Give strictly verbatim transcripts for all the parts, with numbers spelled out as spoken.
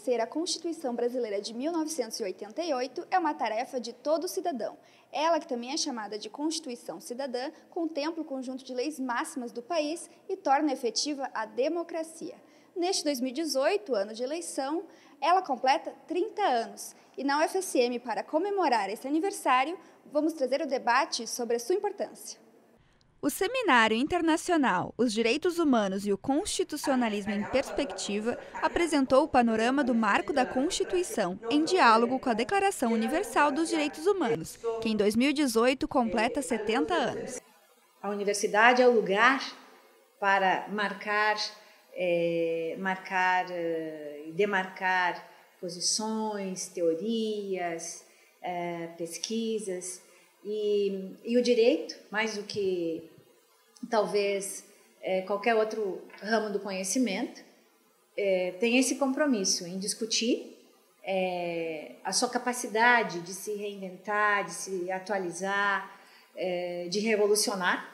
conhecer a Constituição Brasileira de mil novecentos e oitenta e oito é uma tarefa de todo cidadão. Ela, que também é chamada de Constituição Cidadã, contempla o conjunto de leis máximas do país e torna efetiva a democracia. Neste dois mil e dezoito, ano de eleição, ela completa trinta anos. E na U F S M, para comemorar esse aniversário, vamos trazer o debate sobre a sua importância. O Seminário Internacional Os Direitos Humanos e o Constitucionalismo em Perspectiva apresentou o panorama do marco da Constituição, em diálogo com a Declaração Universal dos Direitos Humanos, que em dois mil e dezoito completa setenta anos. A universidade é o lugar para marcar, é, marcar e demarcar posições, teorias, é, pesquisas, e, e o direito, mais do que talvez é, qualquer outro ramo do conhecimento, é, tem esse compromisso em discutir é, a sua capacidade de se reinventar, de se atualizar, é, de revolucionar.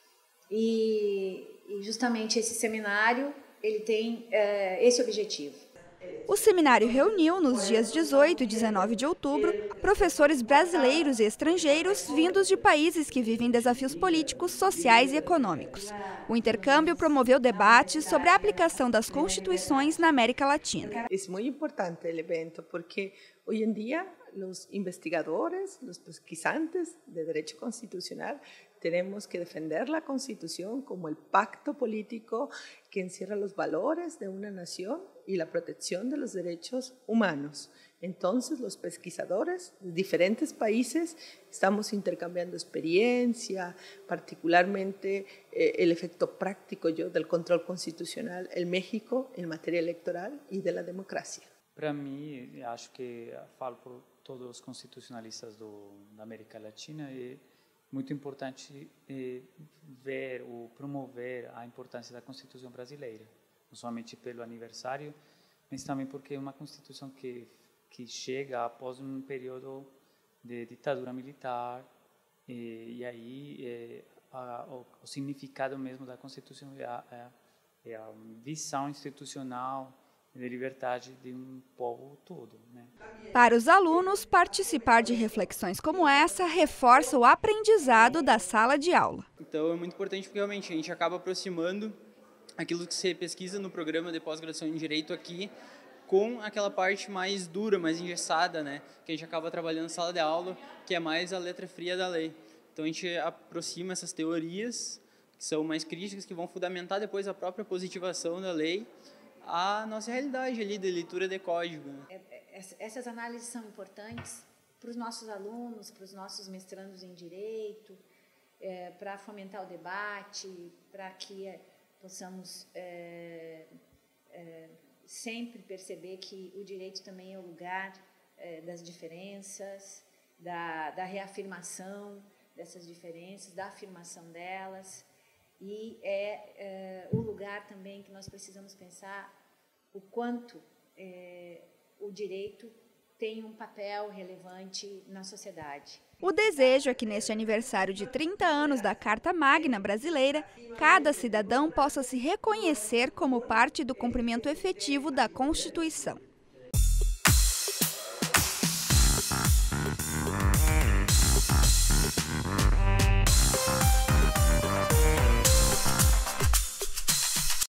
E, e justamente esse seminário ele tem é, esse objetivo. O seminário reuniu, nos dias dezoito e dezenove de outubro, professores brasileiros e estrangeiros vindos de países que vivem desafios políticos, sociais e econômicos. O intercâmbio promoveu debates sobre a aplicação das constituições na América Latina. É muito importante o evento porque hoje em dia os investigadores, os pesquisantes de direito constitucional tenemos que defender la Constitución como el pacto político que encierra los valores de una nación y la protección de los derechos humanos. Entonces, los pesquisadores de diferentes países estamos intercambiando experiencia, particularmente eh, el efecto práctico yo, del control constitucional en México en materia electoral y de la democracia. Para mim, acho que falo por todos os constitucionalistas do, da América Latina, é muito importante eh, ver ou promover a importância da Constituição brasileira, não somente pelo aniversário, mas também porque é uma Constituição que que chega após um período de ditadura militar, e, e aí é, a, o, o significado mesmo da Constituição é a, é a visão institucional de liberdade de um povo todo, né? Para os alunos, participar de reflexões como essa reforça o aprendizado da sala de aula. Então é muito importante porque realmente a gente acaba aproximando aquilo que você pesquisa no programa de pós-graduação em Direito aqui com aquela parte mais dura, mais engessada, né? Que a gente acaba trabalhando na sala de aula, que é mais a letra fria da lei. Então a gente aproxima essas teorias que são mais críticas, que vão fundamentar depois a própria positivação da lei, a nossa realidade ali de leitura de código. Né? Essas análises são importantes para os nossos alunos, para os nossos mestrandos em Direito, é, para fomentar o debate, para que é, possamos é, é, sempre perceber que o direito também é o lugar é, das diferenças, da, da reafirmação dessas diferenças, da afirmação delas. E é, é o lugar também que nós precisamos pensar o quanto é, o direito tem um papel relevante na sociedade. O desejo é que neste aniversário de trinta anos da Carta Magna Brasileira, cada cidadão possa se reconhecer como parte do cumprimento efetivo da Constituição.